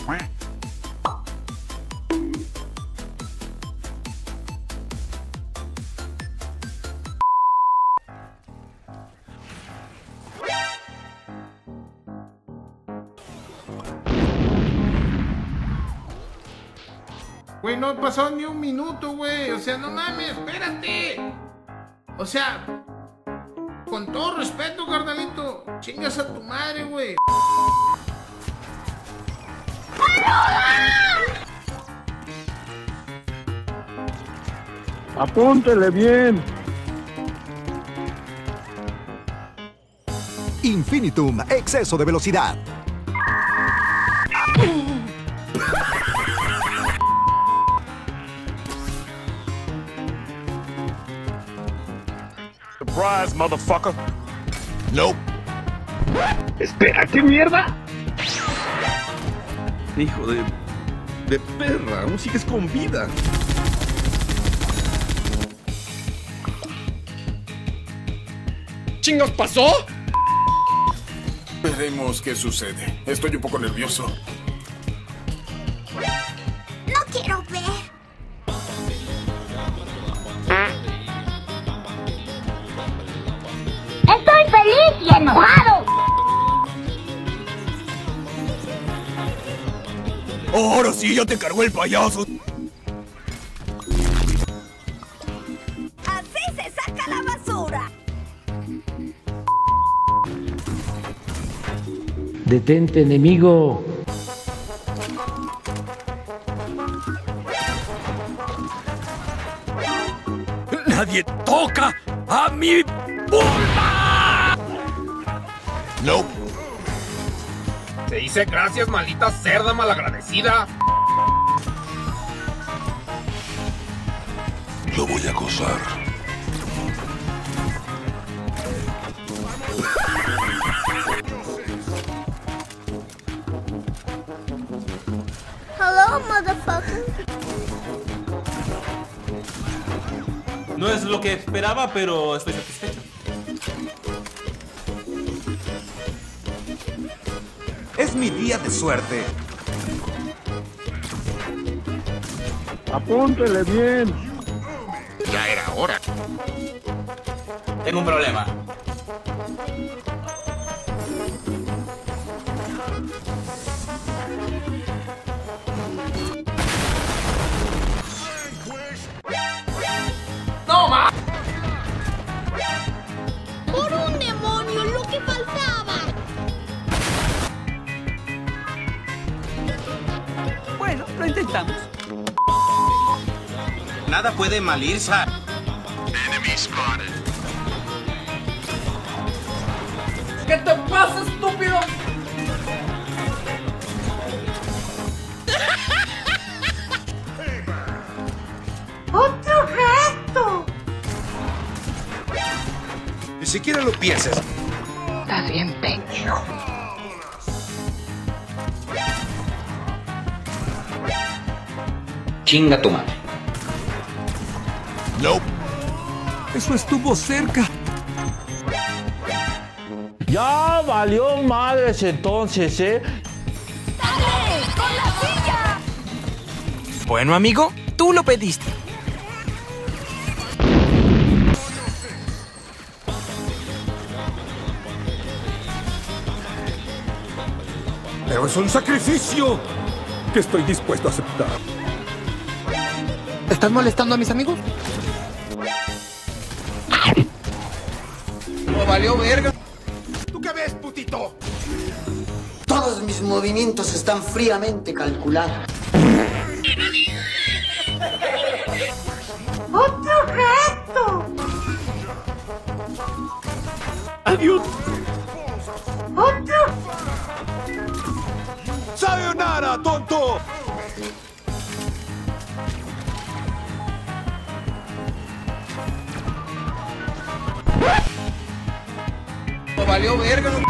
Güey, no pasó ni un minuto, güey. O sea, no mames, espérate. O sea, con todo respeto, carnalito, chingas a tu madre, güey. Apúntele bien. Infinitum, exceso de velocidad. Surprise, motherfucker. Nope. Espera, ¿qué mierda? Hijo de perra, aún sigues con vida. ¿Chingos pasó? Veremos qué sucede. Estoy un poco nervioso. No quiero ver. Estoy feliz y enojado. Ahora sí, ya te cargó el payaso. Así se saca la basura. Detente, enemigo. ¡Nadie toca a mi vulva! Nope. Te dice gracias, maldita cerda malagradecida. Lo voy a acosar. Hello, motherfucker. No es lo que esperaba, pero estoy satisfecho. Es mi día de suerte. Apúntele bien. Ya era hora. Tengo un problema. ¡Toma! Por un demonio, lo que faltaba. Bueno, lo intentamos. Nada puede mal irse. Enemy spotted. ¿Qué te pasa, estúpido? ¡Otro gato! Ni siquiera lo pienses. Estás bien pendejo. Chinga tu madre. Nope. Eso estuvo cerca. Ya valió madres entonces, ¿eh? ¡Dale! ¡Con la silla! Bueno, amigo, tú lo pediste. Pero es un sacrificio que estoy dispuesto a aceptar. ¿Estás molestando a mis amigos? No valió verga. ¿Tú qué ves, putito? Todos mis movimientos están fríamente calculados. ¡Otro gato! Adiós. ¡Otro! ¡Sayonara, tonto! No valió verga.